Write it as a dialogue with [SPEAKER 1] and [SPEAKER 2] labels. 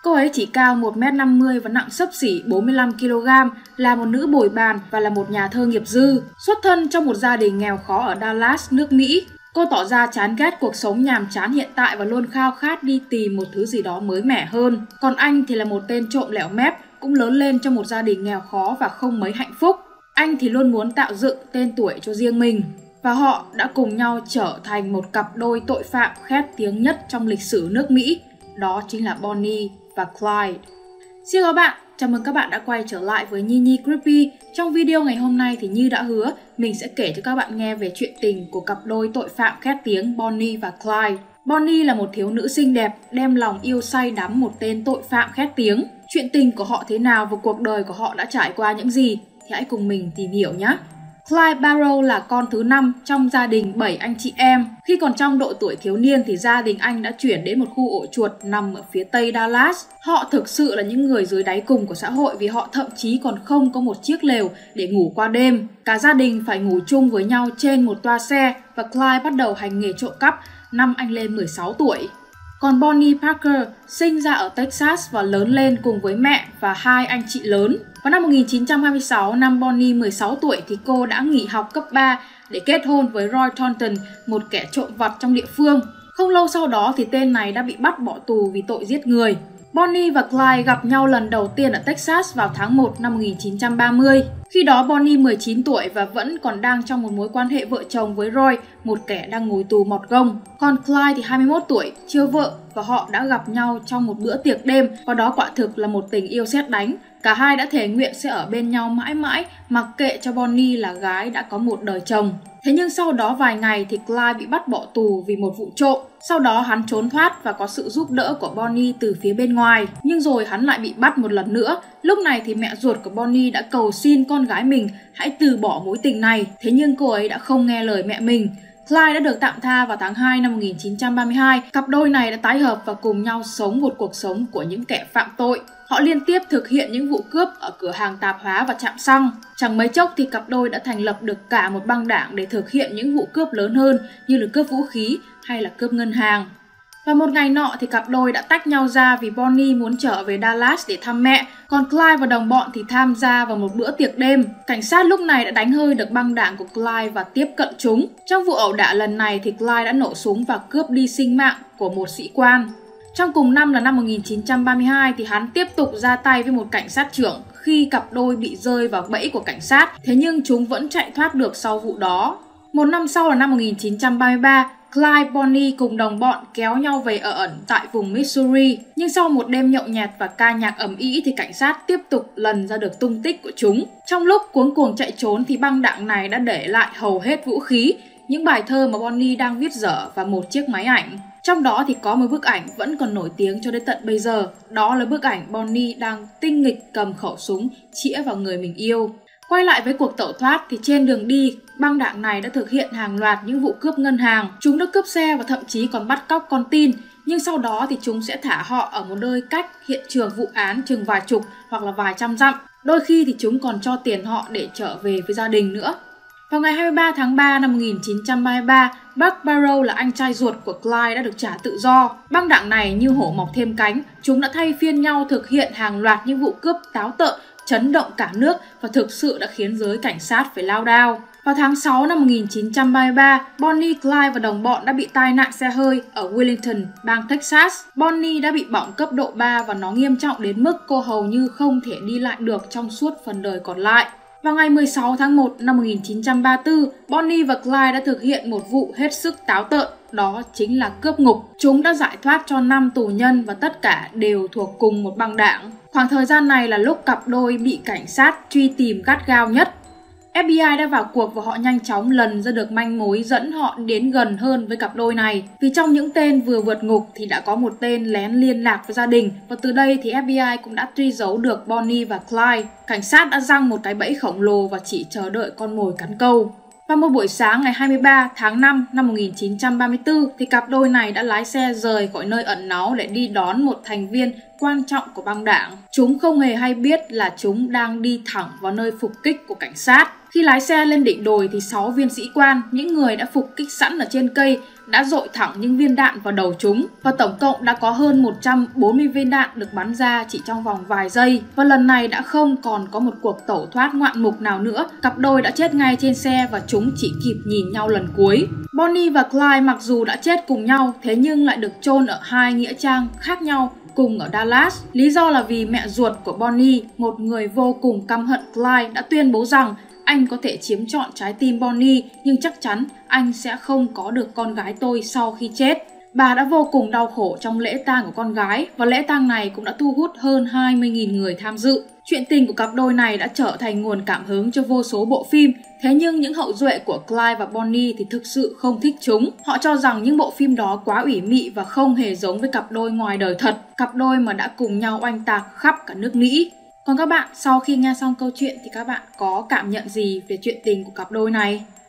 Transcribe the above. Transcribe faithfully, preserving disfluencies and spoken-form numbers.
[SPEAKER 1] Cô ấy chỉ cao một mét năm mươi và nặng xấp xỉ bốn mươi lăm ki lô gam, là một nữ bồi bàn và là một nhà thơ nghiệp dư. Xuất thân trong một gia đình nghèo khó ở Dallas, nước Mỹ, cô tỏ ra chán ghét cuộc sống nhàm chán hiện tại và luôn khao khát đi tìm một thứ gì đó mới mẻ hơn. Còn anh thì là một tên trộm lẻo mép, cũng lớn lên trong một gia đình nghèo khó và không mấy hạnh phúc. Anh thì luôn muốn tạo dựng tên tuổi cho riêng mình. Và họ đã cùng nhau trở thành một cặp đôi tội phạm khét tiếng nhất trong lịch sử nước Mỹ. Đó chính là Bonnie và Clyde. Xin chào các bạn, chào mừng các bạn đã quay trở lại với Nhi Nhi Creepy. Trong video ngày hôm nay thì Nhi đã hứa mình sẽ kể cho các bạn nghe về chuyện tình của cặp đôi tội phạm khét tiếng Bonnie và Clyde. Bonnie là một thiếu nữ xinh đẹp, đem lòng yêu say đắm một tên tội phạm khét tiếng. Chuyện tình của họ thế nào và cuộc đời của họ đã trải qua những gì thì hãy cùng mình tìm hiểu nhé. Clyde Barrow là con thứ năm trong gia đình bảy anh chị em. Khi còn trong độ tuổi thiếu niên thì gia đình anh đã chuyển đến một khu ổ chuột nằm ở phía tây Dallas. Họ thực sự là những người dưới đáy cùng của xã hội vì họ thậm chí còn không có một chiếc lều để ngủ qua đêm. Cả gia đình phải ngủ chung với nhau trên một toa xe và Clyde bắt đầu hành nghề trộm cắp năm anh lên mười sáu tuổi. Còn Bonnie Parker sinh ra ở Texas và lớn lên cùng với mẹ và hai anh chị lớn. Vào năm một nghìn chín trăm hai mươi sáu, năm Bonnie mười sáu tuổi thì cô đã nghỉ học cấp ba để kết hôn với Roy Thornton, một kẻ trộm vặt trong địa phương. Không lâu sau đó thì tên này đã bị bắt bỏ tù vì tội giết người. Bonnie và Clyde gặp nhau lần đầu tiên ở Texas vào tháng một năm một nghìn chín trăm ba mươi. Khi đó Bonnie mười chín tuổi và vẫn còn đang trong một mối quan hệ vợ chồng với Roy, một kẻ đang ngồi tù mọt gông. Còn Clyde thì hai mươi mốt tuổi, chưa vợ và họ đã gặp nhau trong một bữa tiệc đêm và đó quả thực là một tình yêu sét đánh. Cả hai đã thề nguyện sẽ ở bên nhau mãi mãi, mặc kệ cho Bonnie là gái đã có một đời chồng. Thế nhưng sau đó vài ngày thì Clyde bị bắt bỏ tù vì một vụ trộm. Sau đó hắn trốn thoát và có sự giúp đỡ của Bonnie từ phía bên ngoài. Nhưng rồi hắn lại bị bắt một lần nữa. Lúc này thì mẹ ruột của Bonnie đã cầu xin con gái mình hãy từ bỏ mối tình này. Thế nhưng cô ấy đã không nghe lời mẹ mình. Clyde đã được tạm tha vào tháng hai năm một nghìn chín trăm ba mươi hai. Cặp đôi này đã tái hợp và cùng nhau sống một cuộc sống của những kẻ phạm tội. Họ liên tiếp thực hiện những vụ cướp ở cửa hàng tạp hóa và trạm xăng. Chẳng mấy chốc thì cặp đôi đã thành lập được cả một băng đảng để thực hiện những vụ cướp lớn hơn như là cướp vũ khí hay là cướp ngân hàng. Và một ngày nọ thì cặp đôi đã tách nhau ra vì Bonnie muốn trở về Dallas để thăm mẹ, còn Clyde và đồng bọn thì tham gia vào một bữa tiệc đêm. Cảnh sát lúc này đã đánh hơi được băng đảng của Clyde và tiếp cận chúng. Trong vụ ẩu đả lần này thì Clyde đã nổ súng và cướp đi sinh mạng của một sĩ quan. Trong cùng năm là năm một nghìn chín trăm ba mươi hai thì hắn tiếp tục ra tay với một cảnh sát trưởng khi cặp đôi bị rơi vào bẫy của cảnh sát, thế nhưng chúng vẫn chạy thoát được sau vụ đó. Một năm sau là năm một nghìn chín trăm ba mươi ba, Clyde, Bonnie cùng đồng bọn kéo nhau về ở ẩn tại vùng Missouri. Nhưng sau một đêm nhậu nhẹt và ca nhạc ầm ĩ thì cảnh sát tiếp tục lần ra được tung tích của chúng. Trong lúc cuống cuồng chạy trốn thì băng đảng này đã để lại hầu hết vũ khí, những bài thơ mà Bonnie đang viết dở và một chiếc máy ảnh. Trong đó thì có một bức ảnh vẫn còn nổi tiếng cho đến tận bây giờ. Đó là bức ảnh Bonnie đang tinh nghịch cầm khẩu súng chĩa vào người mình yêu. Quay lại với cuộc tẩu thoát thì trên đường đi, băng đảng này đã thực hiện hàng loạt những vụ cướp ngân hàng. Chúng đã cướp xe và thậm chí còn bắt cóc con tin. Nhưng sau đó thì chúng sẽ thả họ ở một nơi cách hiện trường vụ án chừng vài chục hoặc là vài trăm dặm. Đôi khi thì chúng còn cho tiền họ để trở về với gia đình nữa. Vào ngày hai mươi ba tháng ba năm một nghìn chín trăm ba mươi ba, Buck Barrow là anh trai ruột của Clyde đã được trả tự do. Băng đảng này như hổ mọc thêm cánh, chúng đã thay phiên nhau thực hiện hàng loạt những vụ cướp táo tợn, chấn động cả nước và thực sự đã khiến giới cảnh sát phải lao đao. Vào tháng sáu năm một nghìn chín trăm ba mươi ba, Bonnie, Clyde và đồng bọn đã bị tai nạn xe hơi ở Wellington, bang Texas. Bonnie đã bị bỏng cấp độ ba và nó nghiêm trọng đến mức cô hầu như không thể đi lại được trong suốt phần đời còn lại. Vào ngày mười sáu tháng một năm một nghìn chín trăm ba mươi tư, Bonnie và Clyde đã thực hiện một vụ hết sức táo tợn, đó chính là cướp ngục. Chúng đã giải thoát cho năm tù nhân và tất cả đều thuộc cùng một băng đảng. Khoảng thời gian này là lúc cặp đôi bị cảnh sát truy tìm gắt gao nhất. ép bê i đã vào cuộc và họ nhanh chóng lần ra được manh mối dẫn họ đến gần hơn với cặp đôi này. Vì trong những tên vừa vượt ngục thì đã có một tên lén liên lạc với gia đình và từ đây thì ép bê i cũng đã truy dấu được Bonnie và Clyde. Cảnh sát đã giăng một cái bẫy khổng lồ và chỉ chờ đợi con mồi cắn câu. Vào một buổi sáng ngày hai mươi ba tháng năm năm một nghìn chín trăm ba mươi tư thì cặp đôi này đã lái xe rời khỏi nơi ẩn náu để đi đón một thành viên quan trọng của băng đảng. Chúng không hề hay biết là chúng đang đi thẳng vào nơi phục kích của cảnh sát. Khi lái xe lên đỉnh đồi thì sáu viên sĩ quan, những người đã phục kích sẵn ở trên cây, đã dội thẳng những viên đạn vào đầu chúng. Và tổng cộng đã có hơn một trăm bốn mươi viên đạn được bắn ra chỉ trong vòng vài giây. Và lần này đã không còn có một cuộc tẩu thoát ngoạn mục nào nữa. Cặp đôi đã chết ngay trên xe và chúng chỉ kịp nhìn nhau lần cuối. Bonnie và Clyde mặc dù đã chết cùng nhau, thế nhưng lại được chôn ở hai nghĩa trang khác nhau cùng ở Dallas. Lý do là vì mẹ ruột của Bonnie, một người vô cùng căm hận Clyde, đã tuyên bố rằng anh có thể chiếm trọn trái tim Bonnie, nhưng chắc chắn anh sẽ không có được con gái tôi sau khi chết. Bà đã vô cùng đau khổ trong lễ tang của con gái, và lễ tang này cũng đã thu hút hơn hai mươi nghìn người tham dự. Chuyện tình của cặp đôi này đã trở thành nguồn cảm hứng cho vô số bộ phim, thế nhưng những hậu duệ của Clyde và Bonnie thì thực sự không thích chúng. Họ cho rằng những bộ phim đó quá ủy mị và không hề giống với cặp đôi ngoài đời thật, cặp đôi mà đã cùng nhau oanh tạc khắp cả nước Mỹ. Còn các bạn, sau khi nghe xong câu chuyện thì các bạn có cảm nhận gì về chuyện tình của cặp đôi này?